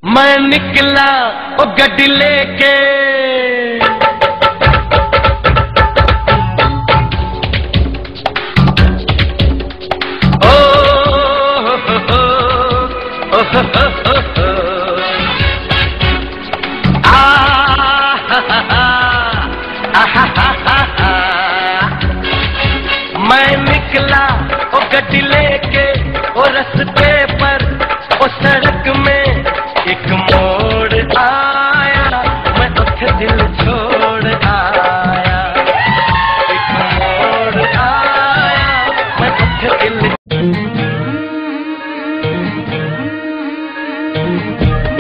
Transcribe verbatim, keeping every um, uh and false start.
मैं निकला ओ गड्डी लेके, ओ हो हो हो, ओ हो हो हो हो, आ हा हा हा, आ हा हा हा हा। मैं निकला ओ गड्डी लेके, ओ रस्ते पर ओ सड़क में एक मोड़ आया, मैं उठ दिल छोड़ आया। एक मोड़ आया, मैं उठ दिल